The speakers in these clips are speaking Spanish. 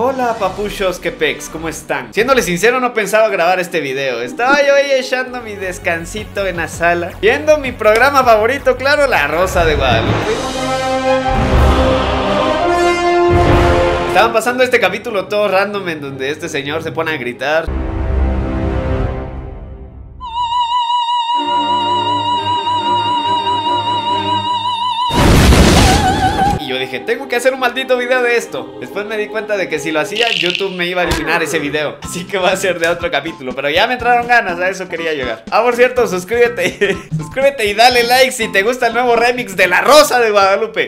Hola papuchos, qué pex, ¿cómo están? Siéndole sincero, no pensaba grabar este video. Estaba yo ahí echando mi descansito en la sala, viendo mi programa favorito, claro, La Rosa de Guadalupe. Estaban pasando este capítulo todo random en donde este señor se pone a gritar. Y yo dije, tengo que hacer un maldito video de esto. Después me di cuenta de que si lo hacía, YouTube me iba a eliminar ese video. Así que va a ser de otro capítulo. Pero ya me entraron ganas, a eso quería llegar. Ah, por cierto, suscríbete. Suscríbete y dale like si te gusta el nuevo remix de La Rosa de Guadalupe.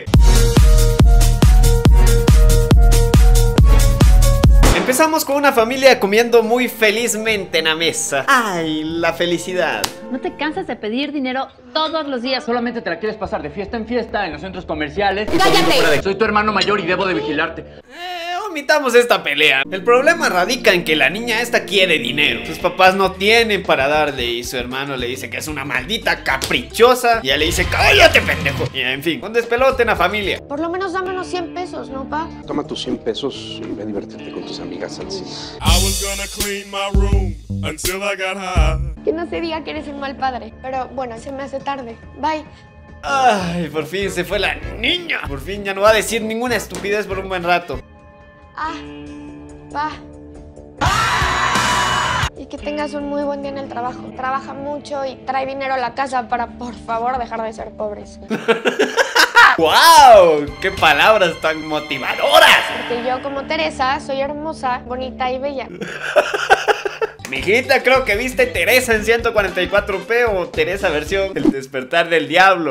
Empezamos con una familia comiendo muy felizmente en la mesa. ¡Ay, la felicidad! ¿No te cansas de pedir dinero todos los días? Solamente te la quieres pasar de fiesta en fiesta en los centros comerciales. ¡Cállate! Soy tu hermano mayor y debo de vigilarte. Omitamos esta pelea. El problema radica en que la niña esta quiere dinero. Sus papás no tienen para darle y su hermano le dice que es una maldita caprichosa. Y ella le dice, ¡cállate, pendejo! Y en fin, un despelote en la familia. Por lo menos dame unos 100 pesos, ¿no, pa? Toma tus 100 pesos y ve a divertirte con tus amigas al cine. Que no se diga que eres un mal padre. Pero bueno, se me hace tarde. Bye. Ay, por fin se fue la niña. Por fin ya no va a decir ninguna estupidez por un buen rato. Ah, pa. Y que tengas un muy buen día en el trabajo. Trabaja mucho y trae dinero a la casa para, por favor, dejar de ser pobres. ¡Wow! ¡Qué palabras tan motivadoras! Porque yo, como Teresa, soy hermosa, bonita y bella. Mijita, creo que viste Teresa en 144p o Teresa versión El Despertar del Diablo.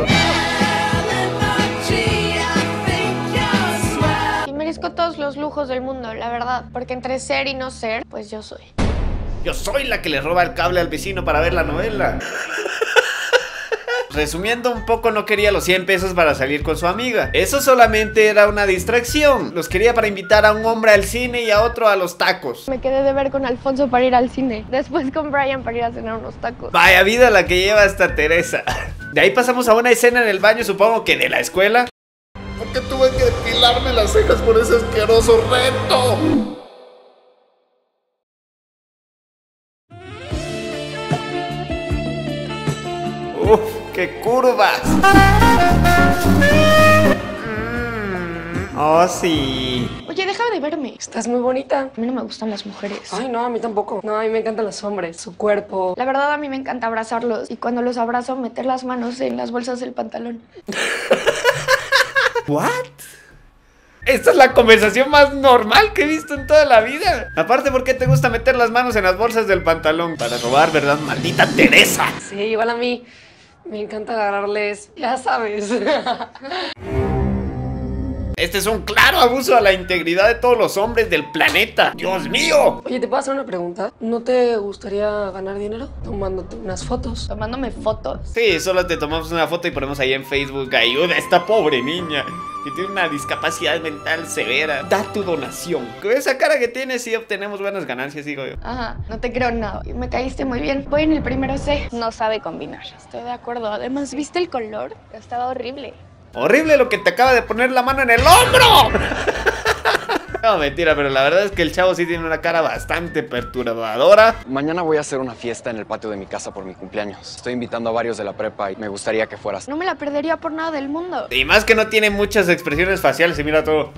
Y merezco todos los lujos del mundo, la verdad. Porque entre ser y no ser, pues yo soy. Yo soy la que le roba el cable al vecino para ver la novela. Resumiendo un poco, no quería los 100 pesos para salir con su amiga. Eso solamente era una distracción. Los quería para invitar a un hombre al cine y a otro a los tacos. Me quedé de ver con Alfonso para ir al cine. Después con Brian para ir a cenar unos tacos. Vaya vida la que lleva esta Teresa. De ahí pasamos a una escena en el baño, supongo que de la escuela. ¿Por qué tuve que depilarme las cejas por ese asqueroso reto? ¡Uf! ¡Qué curvas! ¡Oh, sí! Oye, deja de verme. Estás muy bonita. A mí no me gustan las mujeres. Ay, no, a mí tampoco. No, a mí me encantan los hombres, su cuerpo. La verdad, a mí me encanta abrazarlos. Y cuando los abrazo, meter las manos en las bolsas del pantalón. ¿What? Esta es la conversación más normal que he visto en toda la vida. Aparte, ¿por qué te gusta meter las manos en las bolsas del pantalón? Para robar, ¿verdad? ¡Maldita Teresa! Sí, igual a mí. Me encanta agarrarles, ya sabes. Este es un claro abuso a la integridad de todos los hombres del planeta. ¡Dios mío! Oye, ¿te puedo hacer una pregunta? ¿No te gustaría ganar dinero tomándote unas fotos? Tomándome fotos. Sí, solo te tomamos una foto y ponemos ahí en Facebook, ayuda a esta pobre niña que tiene una discapacidad mental severa. Da tu donación. Con esa cara que tienes sí obtenemos buenas ganancias, digo yo. Ajá, no te creo nada. Me caíste muy bien. Voy en el primero C. No sabe combinar. Estoy de acuerdo. Además, ¿viste el color? Estaba horrible. Horrible lo que te acaba de poner la mano en el hombro. No, mentira, pero la verdad es que el chavo sí tiene una cara bastante perturbadora. Mañana voy a hacer una fiesta en el patio de mi casa por mi cumpleaños. Estoy invitando a varios de la prepa y me gustaría que fueras. No me la perdería por nada del mundo. Y más que no tiene muchas expresiones faciales y mira todo.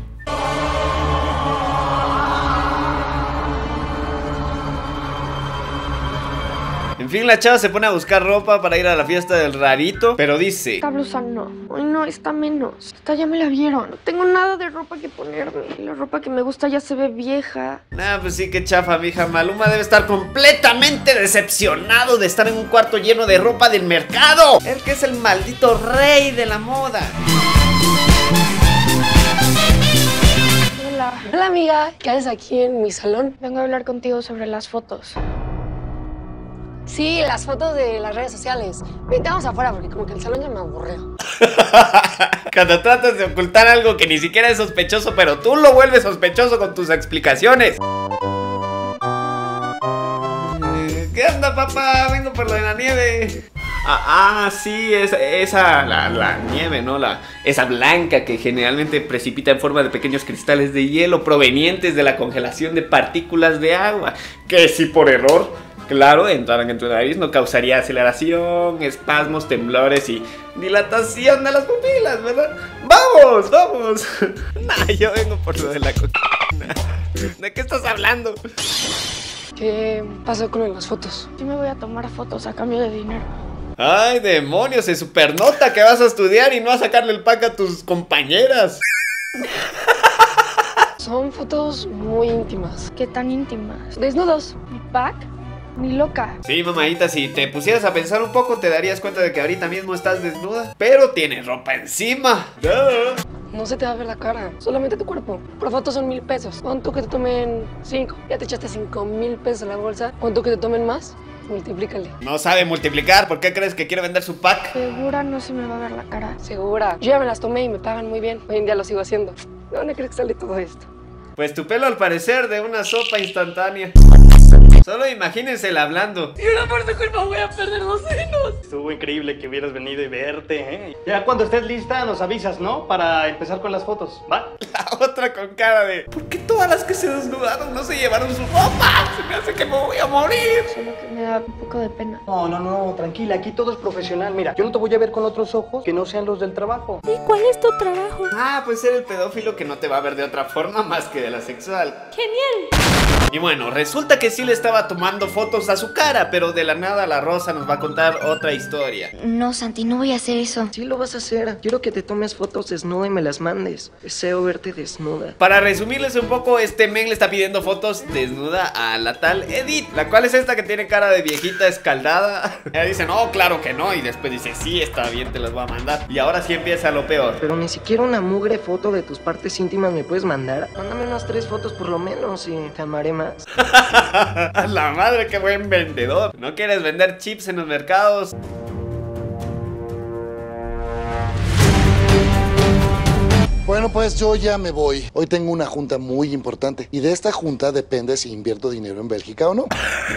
En fin, la chava se pone a buscar ropa para ir a la fiesta del rarito, pero dice: Esta blusa no. Ay, no, esta menos. Esta ya me la vieron. No tengo nada de ropa que ponerme. La ropa que me gusta ya se ve vieja. Nah, pues sí, que chafa, mija. Maluma debe estar completamente decepcionado de estar en un cuarto lleno de ropa del mercado. Él que es el maldito rey de la moda. Hola. Hola, amiga. ¿Qué haces aquí en mi salón? Vengo a hablar contigo sobre las fotos. Sí, las fotos de las redes sociales. Vente, vamos afuera porque como que el salón ya me aburrió. Cuando tratas de ocultar algo que ni siquiera es sospechoso, pero tú lo vuelves sospechoso con tus explicaciones. ¿Qué onda, papá? Vengo por lo de la nieve. Sí, la nieve, ¿no? Esa blanca que generalmente precipita en forma de pequeños cristales de hielo provenientes de la congelación de partículas de agua. Que si por error, claro, entraran en tu nariz, no causaría aceleración, espasmos, temblores y dilatación de las pupilas, ¿verdad? ¡Vamos, vamos! Nah, yo vengo por lo de la cocaína. ¿De qué estás hablando? ¿Qué pasó con las fotos? Yo me voy a tomar fotos a cambio de dinero. ¡Ay, demonios! Se supernota que vas a estudiar y no a sacarle el pack a tus compañeras. Son fotos muy íntimas. ¿Qué tan íntimas? Desnudos. ¿Mi pack? Ni loca. Sí, mamadita, si te pusieras a pensar un poco te darías cuenta de que ahorita mismo estás desnuda, pero tienes ropa encima. No se te va a ver la cara, solamente tu cuerpo. Por fotos son 1000 pesos. ¿Cuánto que te tomen 5? Ya te echaste 5000 pesos en la bolsa. ¿Cuánto que te tomen más? Multiplícale. No sabe multiplicar, ¿por qué crees que quiere vender su pack? Segura no se me va a ver la cara. Segura. Yo ya me las tomé y me pagan muy bien. Hoy en día lo sigo haciendo. ¿De dónde crees que sale todo esto? Pues tu pelo al parecer de una sopa instantánea. Solo imagínensela hablando. Y ahora por tu culpa voy a perder 2 senos. Estuvo increíble que hubieras venido y verte, ¿eh? Ya cuando estés lista nos avisas, ¿no? Para empezar con las fotos, ¿va? La otra con cara de... ¿Por qué todas las que se desnudaron no se llevaron su ropa? Se me hace que me voy a morir. Solo que me da un poco de pena. No, tranquila, aquí todo es profesional. Mira, yo no te voy a ver con otros ojos que no sean los del trabajo. ¿Y cuál es tu trabajo? Pues ser el pedófilo que no te va a ver de otra forma más que de la sexual. ¡Genial! Y bueno, resulta que sí le estaba tomando fotos a su cara, pero de la nada la Rosa nos va a contar otra historia. No, Santi, no voy a hacer eso. Sí lo vas a hacer. Quiero que te tomes fotos desnuda y me las mandes. Deseo verte desnuda. Para resumirles un poco, este men le está pidiendo fotos desnuda a la tal Edith, la cual es esta que tiene cara de viejita escaldada. Ella dice, no, claro que no, y después dice, sí, está bien, te las voy a mandar. Y ahora sí empieza lo peor. Pero ni siquiera una mugre foto de tus partes íntimas me puedes mandar. Mándame unas 3 fotos por lo menos y te amaré más. A la madre, qué buen vendedor. ¿No quieres vender chips en los mercados? Bueno, pues yo ya me voy. Hoy tengo una junta muy importante y de esta junta depende si invierto dinero en Bélgica o no.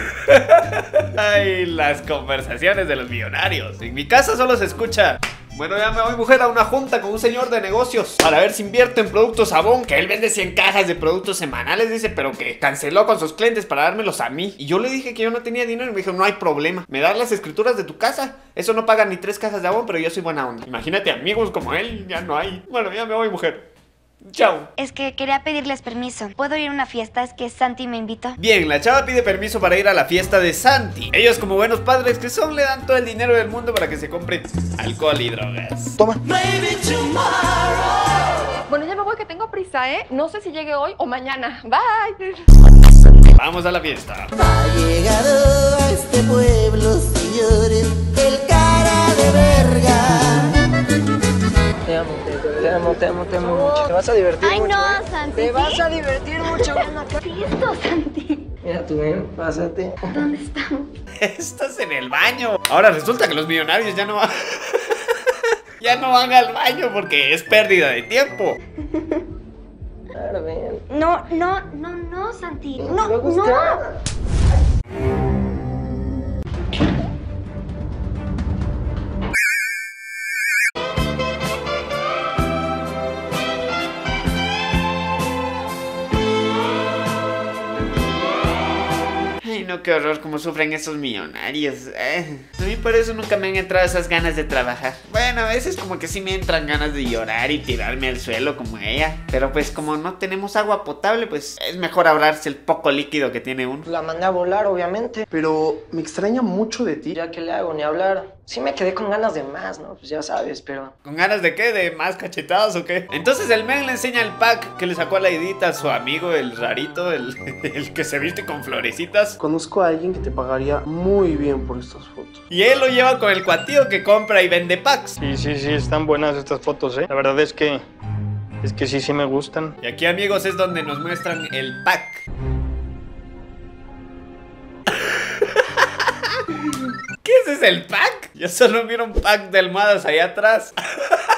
Ay, las conversaciones de los millonarios. En mi casa solo se escucha: bueno, ya me voy, mujer, a una junta con un señor de negocios para ver si invierto en productos Avon, que él vende 100 cajas de productos semanales, dice, pero que canceló con sus clientes para dármelos a mí. Y yo le dije que yo no tenía dinero y me dijo, no hay problema, me das las escrituras de tu casa. Eso no paga ni 3 cajas de Avon, pero yo soy buena onda. Imagínate, amigos como él, ya no hay. Bueno, ya me voy, mujer. Chao. Es que quería pedirles permiso. ¿Puedo ir a una fiesta? Es que Santi me invitó. Bien, la chava pide permiso para ir a la fiesta de Santi. Ellos, como buenos padres que son, le dan todo el dinero del mundo para que se compre alcohol y drogas. Toma. Bueno, ya me voy, que tengo prisa, ¿eh? No sé si llegue hoy o mañana. Bye. Vamos a la fiesta. Ha llegado a este pueblo, señores, el cara de verga. Te amo, te amo mucho. Te vas a divertir mucho. Ay, no, Santi. Te vas a divertir mucho. ¿Qué es esto, Santi? Mira tú, pásate. ¿Dónde estamos? Estás en el baño. Ahora resulta que los millonarios ya no van... ya no van al baño porque es pérdida de tiempo. Claro, ven. No, Santi. No. Ay, no, qué horror como sufren esos millonarios. A mí por eso nunca me han entrado esas ganas de trabajar. Bueno, a veces como que sí me entran ganas de llorar y tirarme al suelo como ella. Pero pues como no tenemos agua potable, pues es mejor ahorrarse el poco líquido que tiene uno. La mandé a volar, obviamente. Pero me extraña mucho de ti. Ya que le hago, ni hablar. Sí me quedé con ganas de más, ¿no? Pues ya sabes, pero... ¿Con ganas de qué? ¿De más cachetadas o qué? Entonces el men le enseña el pack que le sacó a la Edita a su amigo, el rarito, el que se viste con florecitas. Conozco a alguien que te pagaría muy bien por estas fotos. Y él lo lleva con el cuatío que compra y vende packs. Sí, están buenas estas fotos, ¿eh? La verdad es que sí me gustan. Y aquí, amigos, es donde nos muestran el pack. ¿Qué es el pack? Yo solo miro un pack de almohadas allá atrás.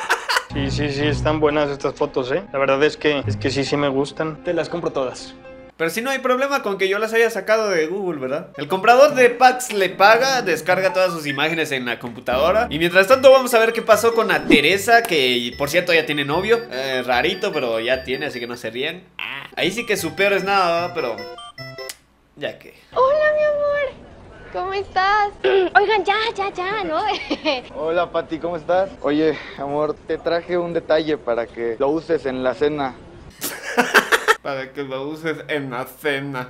Sí, están buenas estas fotos, ¿eh? La verdad es que sí me gustan. Te las compro todas. Pero si no hay problema con que yo las haya sacado de Google, ¿verdad? El comprador de packs le paga, descarga todas sus imágenes en la computadora. Y mientras tanto vamos a ver qué pasó con la Teresa, que por cierto ya tiene novio. Rarito, pero ya tiene, así que no se ríen. Ahí sí que su peor es nada, ¿verdad? Pero ya que... Hola, mi amor. ¿Cómo estás? Oigan, ya, ¿no? Hola, Pati, ¿cómo estás? Oye, amor, te traje un detalle para que lo uses en la cena. Para que lo uses en la cena.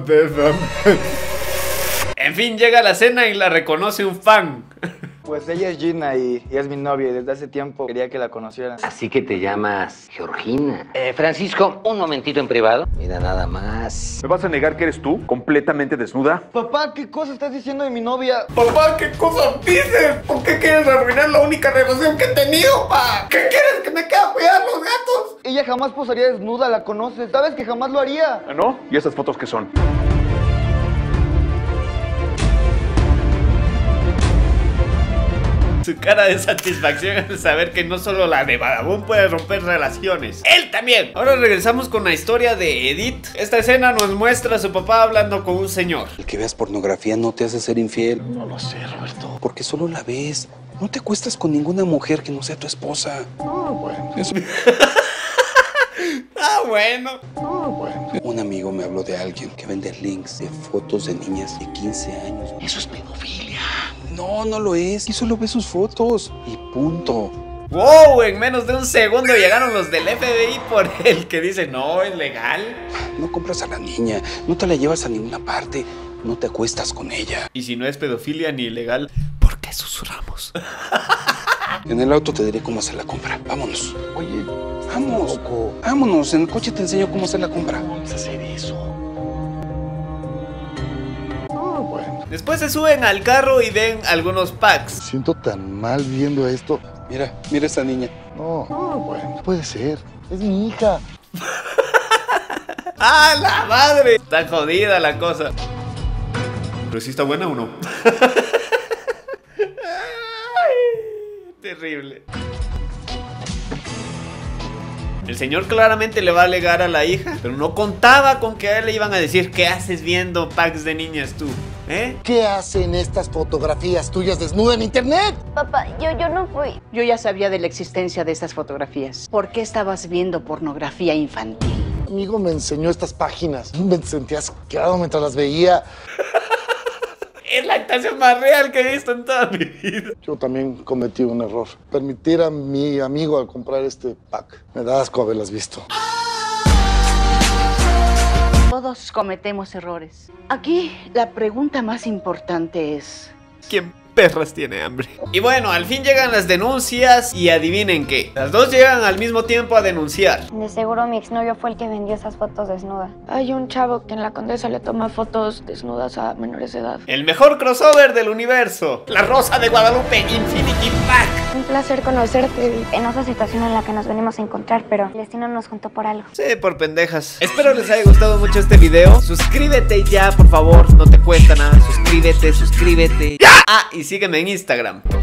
En fin, llega a la cena y la reconoce un fan. Pues ella es Gina y es mi novia y desde hace tiempo quería que la conocieran. Así que te llamas Georgina. Francisco, un momentito en privado. Mira, nada más. ¿Me vas a negar que eres tú, completamente desnuda? Papá, ¿qué cosa estás diciendo de mi novia? Papá, ¿qué cosa dices? ¿Por qué quieres arruinar la única relación que he tenido, pa? ¿Qué quieres? ¿Que me quede a cuidar los gatos? Ella jamás posaría desnuda, la conoces. ¿Sabes que jamás lo haría? ¿No? ¿Y esas fotos qué son? Su cara de satisfacción al saber que no solo la de Badabun puede romper relaciones, él también. Ahora regresamos con la historia de Edith. Esta escena nos muestra a su papá hablando con un señor. El que veas pornografía no te hace ser infiel. No lo sé, Roberto. Porque solo la ves. No te acuestas con ninguna mujer que no sea tu esposa. Bueno. Eso... bueno. Un amigo me habló de alguien que vende links de fotos de niñas de 15 años. Eso es pedofilia. No, no lo es. Y solo ve sus fotos. Y punto. ¡Wow! En menos de un segundo llegaron los del FBI por el que dice, no, es legal. No compras a la niña. No te la llevas a ninguna parte. No te acuestas con ella. Y si no es pedofilia ni ilegal, ¿por qué susurramos? En el auto te diré cómo hacer la compra. Vámonos. Oye, vamos. Loco. Vámonos. En el coche te enseño cómo hacer la compra. Vamos a hacer eso. Después se suben al carro y ven algunos packs. Siento tan mal viendo esto. Mira a esta niña. No, puede ser. Es mi hija. ¡Ah, la madre! Está jodida la cosa. ¿Pero si está buena o no? Ay, terrible. El señor claramente le va a alegar a la hija, pero no contaba con que a él le iban a decir, ¿qué haces viendo packs de niñas tú? ¿Qué hacen estas fotografías tuyas desnudas en internet? Papá, yo no fui. Yo ya sabía de la existencia de estas fotografías. ¿Por qué estabas viendo pornografía infantil? Mi amigo me enseñó estas páginas. Me sentía asqueado mientras las veía. Es la actuación más real que he visto en toda mi vida. Yo también cometí un error. Permitir a mi amigo al comprar este pack. Me da asco haberlas visto. Todos cometemos errores. Aquí la pregunta más importante es... ¿Quién perras tiene hambre? Y bueno, al fin llegan las denuncias y adivinen qué. Las dos llegan al mismo tiempo a denunciar. De seguro mi exnovio fue el que vendió esas fotos desnudas. Hay un chavo que en la Condesa le toma fotos desnudas a menores de edad. El mejor crossover del universo. La Rosa de Guadalupe Infinity Pack. Un placer conocerte, Edith. En otra situación en la que nos venimos a encontrar, pero el destino nos juntó por algo. Sí, por pendejas. Espero les haya gustado mucho este video. Suscríbete ya, por favor. No te cuesta nada. Suscríbete. ¡Ya! Ah, y sígueme en Instagram.